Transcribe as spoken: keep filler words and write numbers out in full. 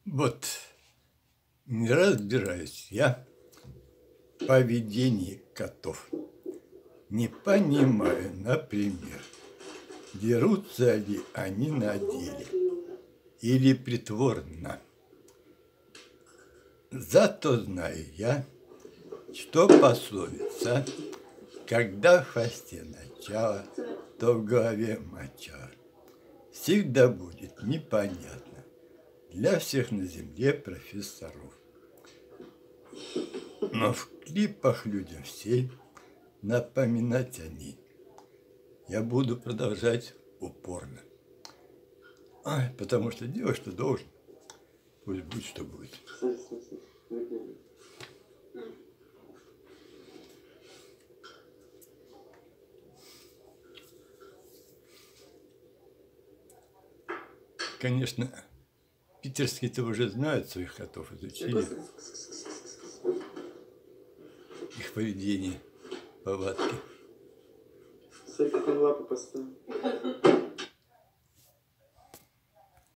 Вот не разбираюсь я в поведении котов. Не понимаю, например, дерутся ли они на деле или притворно. Зато знаю я, что пословица «когда в хвосте начало, то в голове моча» всегда будет непонятно для всех на земле профессоров. Но в клипах людям всем напоминать о ней я буду продолжать упорно. Ай, потому что делать, что должен, пусть будет, что будет. Конечно, питерские-то уже знают своих котов, изучили их поведение, повадки. Смотри, как он лапы поставил.